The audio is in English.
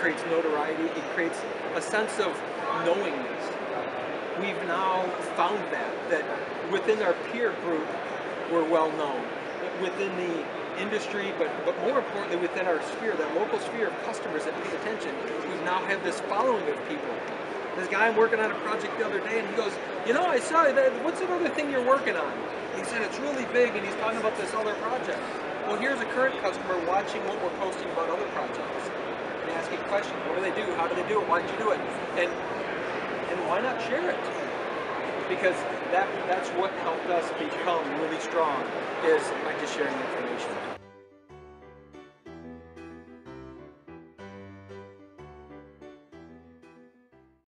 creates notoriety, it creates a sense of knowingness. We've now found that within our peer group, we're well known. Within the industry, but more importantly within our sphere, that local sphere of customers that pay attention, we now have this following of people. This guy, I'm working on a project the other day, and he goes, you know, I saw that, what's that other thing you're working on? He said, it's really big, and he's talking about this other project. Well, here's a current customer watching what we're posting about other projects and asking questions. What do they do? How do they do it? Why did you do it? And why not share it? Because that's what helped us become really strong, is by just sharing information.